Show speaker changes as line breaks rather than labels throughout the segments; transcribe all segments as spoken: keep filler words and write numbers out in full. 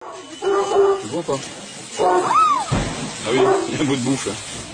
Tu vois pas? Ah oui, il y a un bout de bouffe là.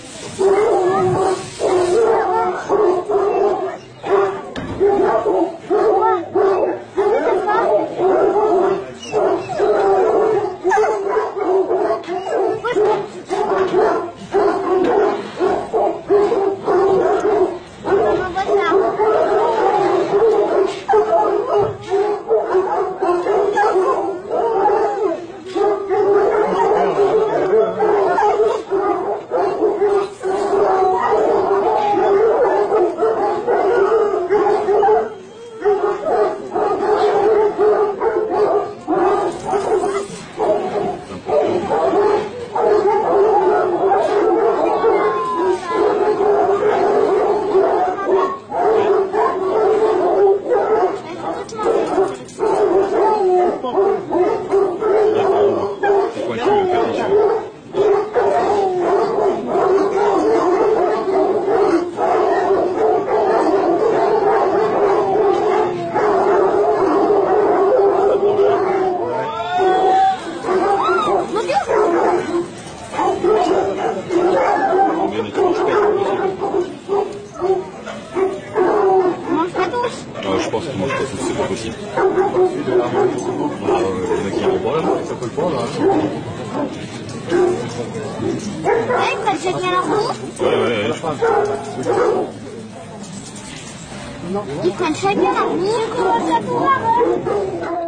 Je pense que moi je pense que c'est pas possible. Ah, le mec il est pas là, ça peut le prendre.
Ouais, t'as déjà bien la
Ouais, ouais, ouais, je pense.
Ils prennent chacun la roue. Je commence à pouvoir.